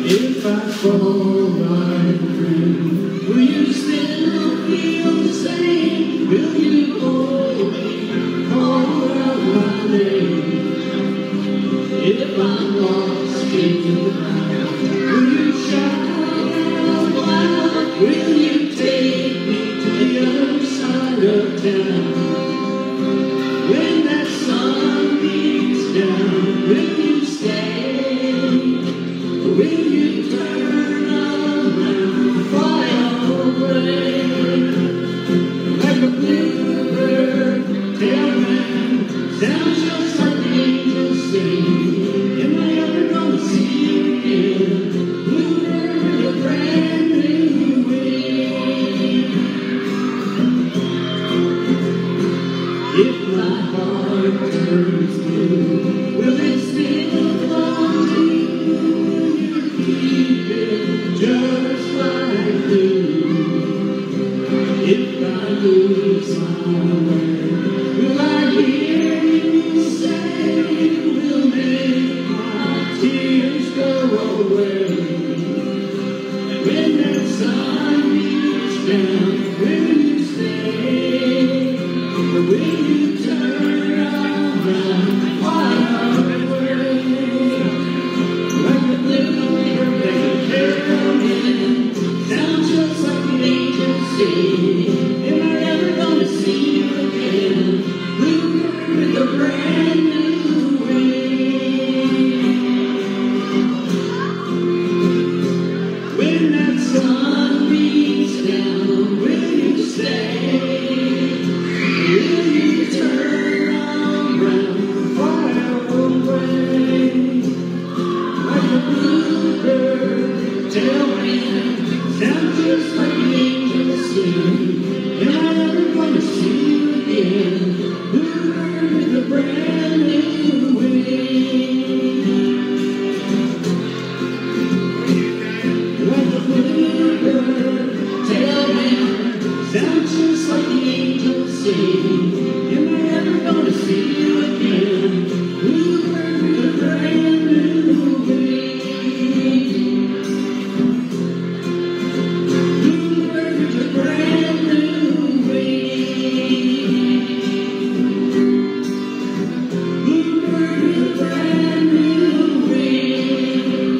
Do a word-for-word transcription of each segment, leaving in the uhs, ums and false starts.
If I fall right through, will you still feel the same? Will you hold me, call out my name? If I'm lost in the crowd, will you shout out loud? Will you take me to the other side of town? When that sun beats down, will you stay? Or will you turn around, fly away? Like a bluebird, tailman, sounds just like the angels sing. Am I ever gonna see you again? Bluebird with a brand new wing. If my heart turns blue, will it still belong to you? Will you keep it just like glue? If I lose my way, will I hear you say, will make my tears go away? When that sun beats down, will you stay? Or will you turn around, fly away? Like a bluebird, like a carolyn, sounds just like the angels sing. Am I ever gonna see you again? Bluebird with a brand new wing. When that sun beats down, will you stay? Will you turn around, fly away? Like a bluebird, tailman, sounds just like the angels sing. Am I ever gonna see you again? Bluebird with a brand new wing. Like a bluebird, tailman, sounds just like the angels sing. Am I ever gonna see you again? Bluebird with a brand new wing. Bluebird with a brand new wing. Bluebird with a brand new wing.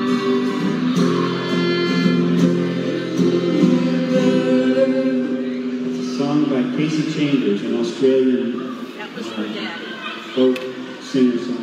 It's a song by Casey Chambers, an Australian That was for Daddy. folk singer-songwriter.